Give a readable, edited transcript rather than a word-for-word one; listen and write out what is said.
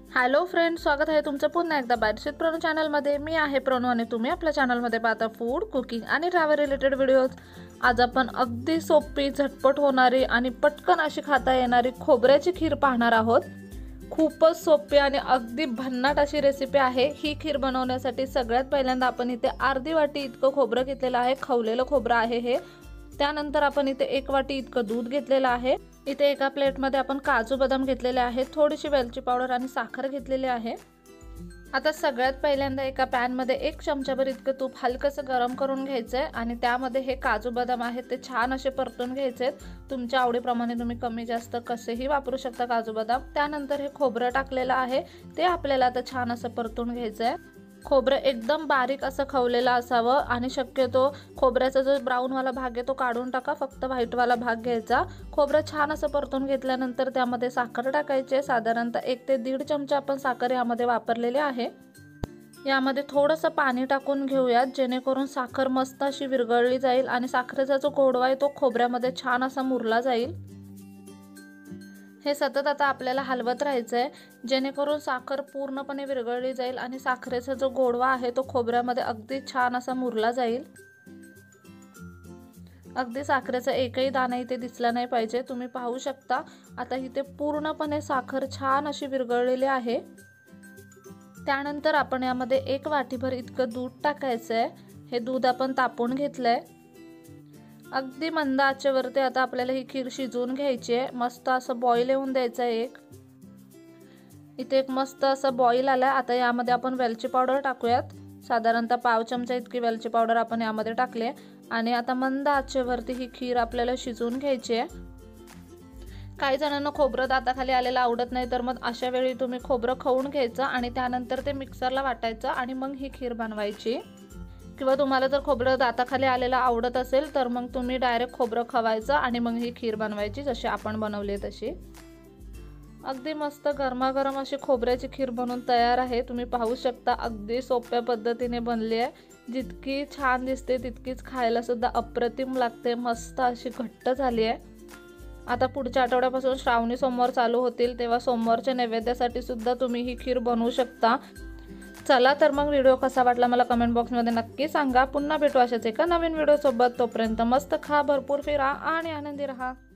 Hello friends, स्वागत आहे तुमचं पुन्हा एकदा बायडशीत प्रणू चॅनलमध्ये। मी आहे प्रणू आणि तुम्ही आपल्या चॅनलमध्ये पाहता फूड, कुकिंग आणि ट्रॅव्हल रिलेटेड व्हिडिओज। आज आपण अगदी सोपी, झटपट होणारी आणि पटकन अशी खाता येणारी खोबऱ्याची खीर पाहणार आहोत। खूपच सोपी आणि अगदी भन्नाट अशी रेसिपी आहे। ही खीर बनवण्यासाठी सगळ्यात पहिल्यांदा आपण इथे अर्धी वाटी इतकं खोबरं घेतलेलं आहे, खवलेलं खोबरं आहे हे। त्यानंतर आपण इथे 1 वाटी इतकं दूध घेतलेलं आहे। इथे एका प्लेटमध्ये आपण काजू बदाम घेतलेले आहेत, थोडीशी वेलची पावडर आणि साखर घेतलेली आहे। आता सगळ्यात पहिल्यांदा एका पॅन मध्ये 1 चमचाभर इतकं तूप हलकसं गरम करून घ्यायचंय आणि त्यामध्ये हे काजू बदाम आहेत ते छान असे परतून घ्यायचेत। तुमच्या आवडीप्रमाणे तुम्ही कमी जास्त कसेही वापरू शकता काजू बदाम। त्यानंतर हे खोबरं टाकलेलं आहे ते आपल्याला आता छान असं परतून घ्यायचंय। खोबरं एकदम बारीक असं खवलेलं असावं आणि शक्यतो खोबऱ्याचा जो ब्राऊन वाला भाग आहे तो काढून टाका, फक्त व्हाईट वाला भाग घ्यायचा। खोबरं छान असं परतून घेतल्यानंतर त्यामध्ये साखर टाकायची। साधारणतः 1 ते 1.5 चमचा आपण साखर यामध्ये वापरलेली आहे। यामध्ये थोडंसं पाणी टाकून घेऊयात जेणेकरून साखर मस्त अशी विरघळली जाईल आणि साखरेचा जो गोडवा आहे तो खोबऱ्यामध्ये छान असा मुरला जाईल। हे सतत आता आपल्याला हलवत राहायचंय जेणेकरून साखर पूर्णपणे विरघळली जाईल आणि साखरेचा जो गोडवा आहे तो खोबऱ्यामध्ये अगदी छान असा मुरला जाईल। अगदी साखरेचा एकही दाणा इथे दिसला नाही पाहिजे। तुम्ही पाहू शकता आता इथे पूर्णपणे साखर छान अशी विरघळलेली आहे। त्यानंतर आपण यामध्ये 1 वाटीभर इतकं दूध टाकायचंय। हे दूध आपण तापवून घेतलंय। अगदी मंद आचेवरती आता आपल्याला ही खीर शिजवून घ्यायची आहे। मस्त असं बॉईल येऊन द्यायचं आहे। इथे एक मस्त असं बॉईल आलाय। आता यामध्ये आपण वेलची पावडर टाकूयात। साधारणतः पाव चमचा इतकी वेलची पावडर आपण यामध्ये टाकली आणि आता मंद आचेवरती ही खीर आपल्याला शिजवून घ्यायची आहे। काही जणांना खोबरं दाताखाली आलेलं आवडत नाही, तर मग अशा वेळी तुम्ही खोबरं खवून घ्यायचं आणि त्यानंतर ते मिक्सरला वाटायचं आणि मग ही खीर बनवायची। किंवा तुम्हाला जर खोबरं दाताखाली आलेलं आवडत असेल तर मग तुम्ही डायरेक्ट खोबरं खवायचं आणि मग ही खीर बनवायची जशी आपण बनवली तशी। अगदी मस्त गरमागरम अशी खोबऱ्याची खीर बनवून तयार आहे। तुम्ही पाहू शकता अगदी सोप्या पद्धतीने बनली आहे। जितकी छान दिसते तितकीच खायला सुद्धा अप्रतिम लागते। मस्त अशी घट्ट झाली आहे। आता पुढच्या आठवड्यापासून श्रावणी सोमवार चालू होतील, तेव्हा सोमवारच्या नैवेद्यासाठी सुद्धा तुम्ही ही खीर बनवू शकता। चला तर मग व्हिडिओ कसा वाटला मला कमेंट बॉक्समध्ये नक्की सांगा। पुन्हा भेटू अशाच एका नवीन व्हिडिओ सोबत। तोपर्यंत मस्त खा, भरपूर फिरा आणि आनंदी रहा।